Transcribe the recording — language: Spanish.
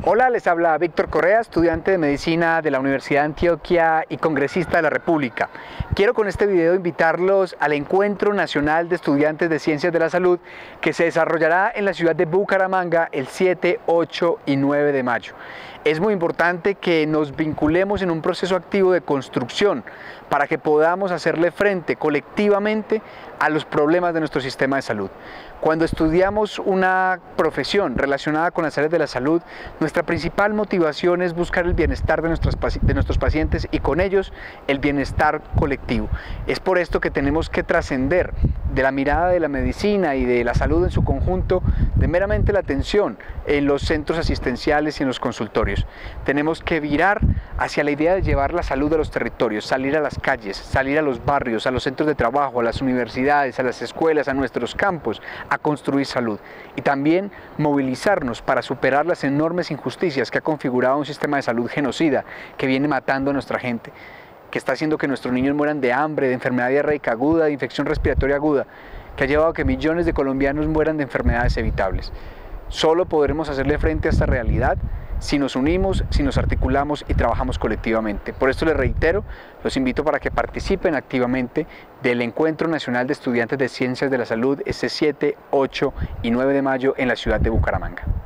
Hola, les habla Víctor Correa, estudiante de Medicina de la Universidad de Antioquia y congresista de la República. Quiero con este video invitarlos al Encuentro Nacional de Estudiantes de Ciencias de la Salud que se desarrollará en la ciudad de Bucaramanga el 7, 8 y 9 de mayo. Es muy importante que nos vinculemos en un proceso activo de construcción para que podamos hacerle frente colectivamente a los problemas de nuestro sistema de salud. Cuando estudiamos una profesión relacionada con las áreas de la salud, nuestra principal motivación es buscar el bienestar de nuestros pacientes y con ellos el bienestar colectivo. Es por esto que tenemos que trascender de la mirada de la medicina y de la salud en su conjunto, de meramente la atención en los centros asistenciales y en los consultorios. Tenemos que virar hacia la idea de llevar la salud a los territorios, salir a las calles, salir a los barrios, a los centros de trabajo, a las universidades, a las escuelas, a nuestros campos, a construir salud y también movilizarnos para superar las enormes injusticias que ha configurado un sistema de salud genocida que viene matando a nuestra gente, que está haciendo que nuestros niños mueran de hambre, de enfermedad diarreica aguda, de infección respiratoria aguda, que ha llevado a que millones de colombianos mueran de enfermedades evitables. Solo podremos hacerle frente a esta realidad si nos unimos, si nos articulamos y trabajamos colectivamente. Por esto les reitero, los invito para que participen activamente del Encuentro Nacional de Estudiantes de Ciencias de la Salud este 7, 8 y 9 de mayo en la ciudad de Bucaramanga.